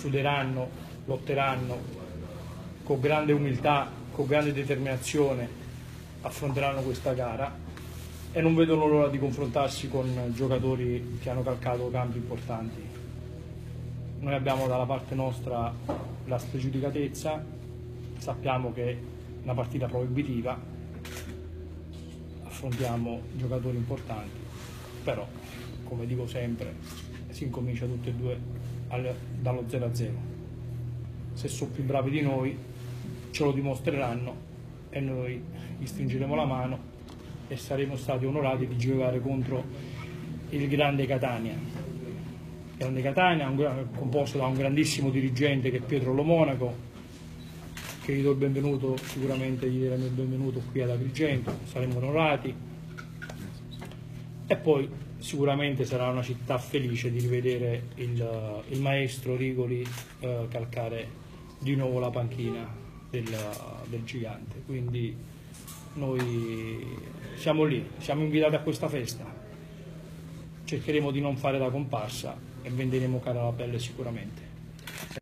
suderanno, lotteranno con grande umiltà, con grande determinazione, affronteranno questa gara e non vedono l'ora di confrontarsi con giocatori che hanno calcato campi importanti. Noi abbiamo dalla parte nostra la spregiudicatezza, sappiamo che è una partita proibitiva, affrontiamo giocatori importanti, però come dico sempre si incomincia tutti e due dallo 0-0. Se sono più bravi di noi ce lo dimostreranno e noi gli stringeremo la mano e saremo stati onorati di giocare contro il Grande Catania. Grande Catania, composto da un grandissimo dirigente che è Pietro Lo Monaco, che gli do il benvenuto, sicuramente gli daremo il benvenuto qui ad Agrigento, saremo onorati e poi sicuramente sarà una città felice di rivedere il maestro Rigoli calcare di nuovo la panchina del Gigante. Quindi noi siamo lì, siamo invitati a questa festa, cercheremo di non fare da comparsa e venderemo cara la pelle sicuramente.